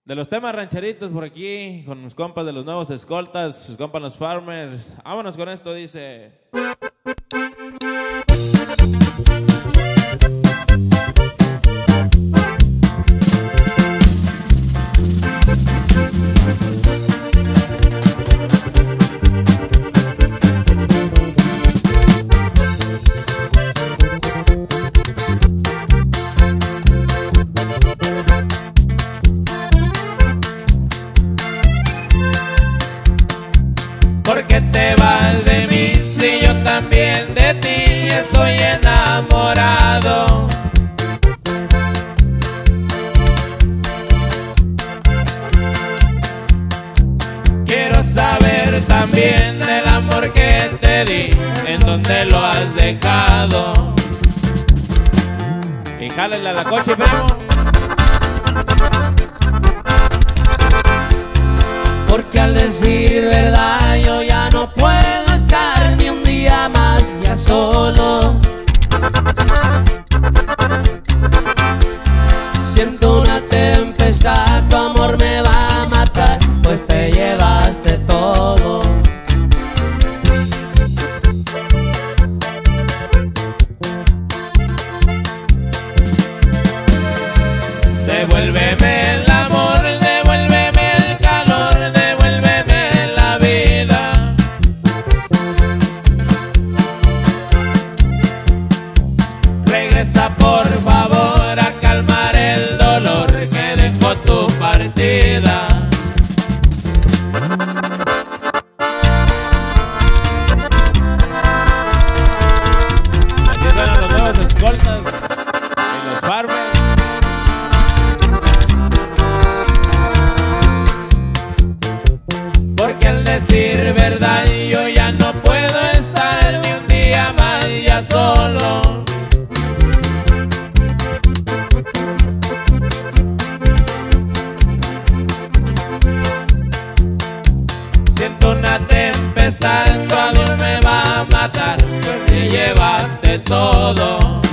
De los temas rancheritos por aquí, con mis compas de los nuevos escoltas, sus compas los farmers. Vámonos con esto, dice. ¿Por qué te vas de mí si yo también de ti estoy enamorado? Quiero saber también del amor que te di, en dónde lo has dejado. Y jálenle a la coche, primo. Porque al decir verdad yo ya no puedo estar ni un día más ya solo. Siento una tempestad, tu amor me va a matar, pues te llevaste todo. Devuélveme el amor, devuélveme el calor, devuélveme la vida. Regresa por favor a calmar el dolor que dejó tu partida. Así suenan los nuevos escoltas y los farmers. Porque al decir verdad yo ya no puedo estar ni un día más ya solo. Siento una tempestad, tu amor me va a matar, pues te llevaste todo.